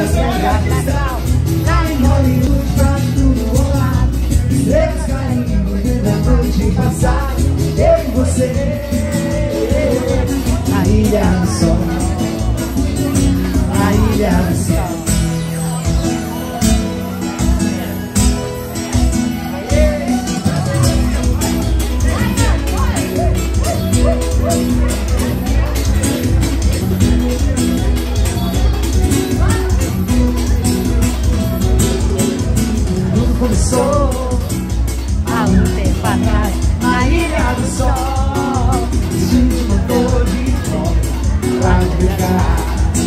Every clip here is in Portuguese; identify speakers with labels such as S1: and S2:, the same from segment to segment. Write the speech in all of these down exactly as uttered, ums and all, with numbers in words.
S1: Lá em Hollywood, pra tudo rolar. Estrelas caindo, vendo a noite passar. Eu e você, na ilha do sol, na ilha do sol. Tudo começou
S2: há um tempo atrás,
S1: na ilha do sol. Gente, motor de volta pra brincar.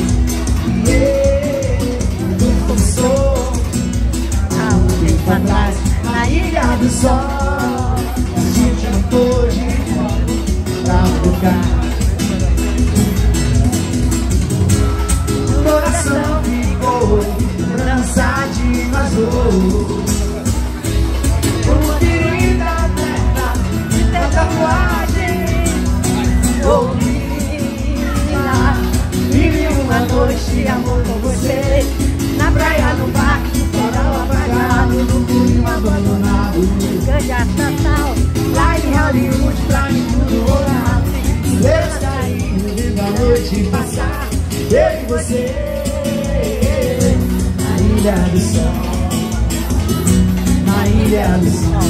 S1: Yeah. Tudo começou
S2: há um tempo atrás,
S1: na ilha do sol. Gente, motor de volta pra brincar. O coração ficou cansado, vazou. Como querida terra de tatuagem. Oh, menina, vive uma noite de amor com você. Na praia, no parque, no farol apagado, no punho abandonado.
S2: Ganja total,
S1: Lá em Hollywood, pra mim tudo rolar. Estrelas caindo, vendo a noite passar. Eu e você, na ilha do sol, na ilha do sol.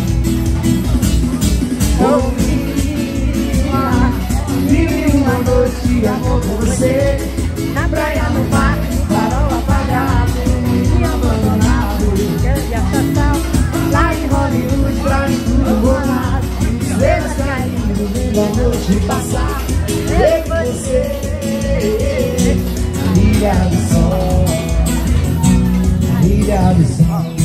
S1: Oh, menina, vive uma noite de amor com você. Na praia, no parque, no farol apagado, e abandonado.
S2: ganja total,
S1: Lá em Hollywood, pra mim tudo rolar. Estrelas caindo, vendo a noite passar. Eu e você, na ilha do sol, na ilha do sol.